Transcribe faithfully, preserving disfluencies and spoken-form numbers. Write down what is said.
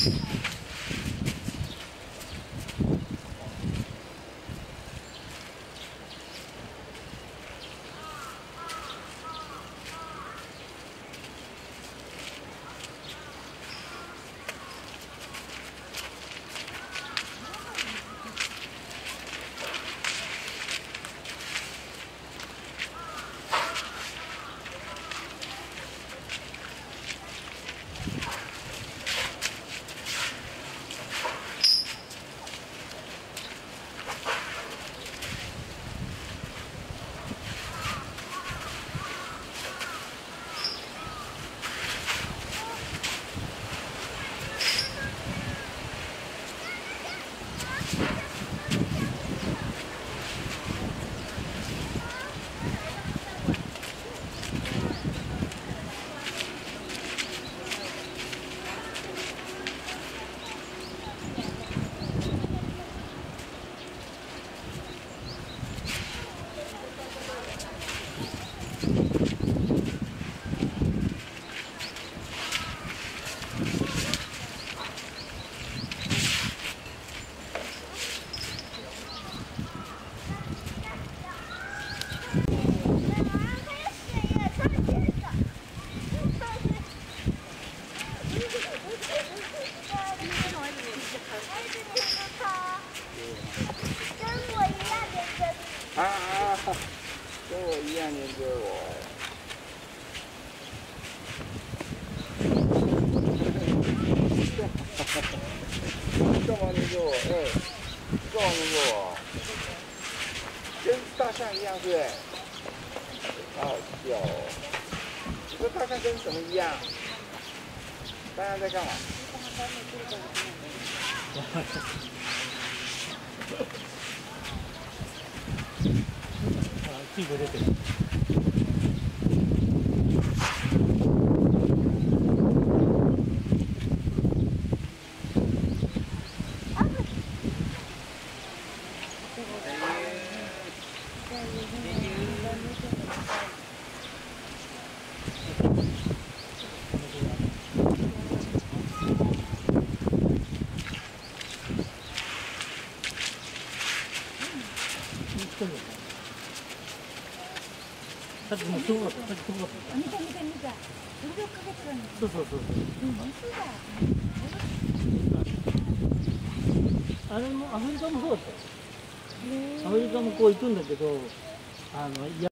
啊啊！跟我一样黏着我。干嘛黏着我？哎，干嘛黏着我？跟大象一样，对不对？好好笑哦！你说大象跟什么一样？大象在干嘛？ 屁股出てる。さっきもすごかった。さっきすごかった。 見た見た見た。それで追っかけてたんだ。 そうそうそうそう。 うん、本当だ。 あれもアフリカもそうだったよ。アフリカもこう行くんだけど、あの